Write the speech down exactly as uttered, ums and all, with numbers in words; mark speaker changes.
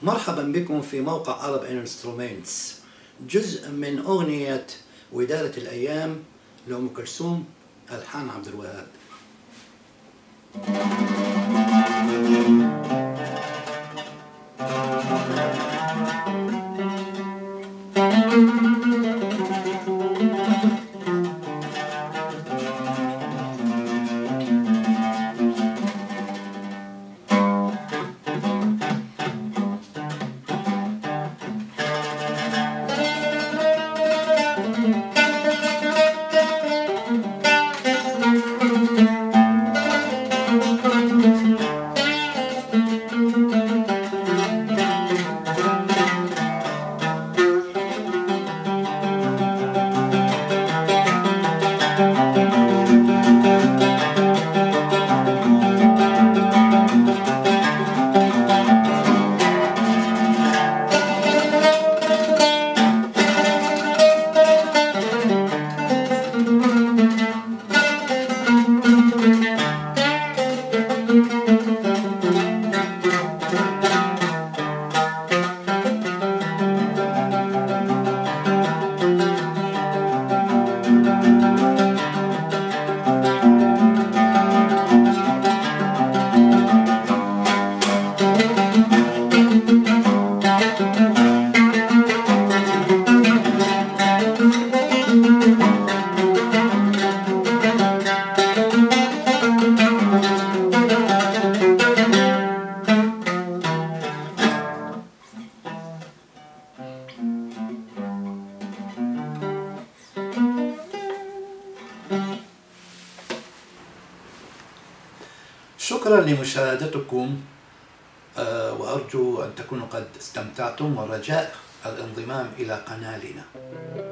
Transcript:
Speaker 1: مرحبا بكم في موقع Arab Instruments، جزء من أغنية ودادة الأيام لأم كلثوم، ألحان عبد الوهاب. شكرا لمشاهدتكم، وأرجو أن تكونوا قد استمتعتم، والرجاء الانضمام إلى قناتنا.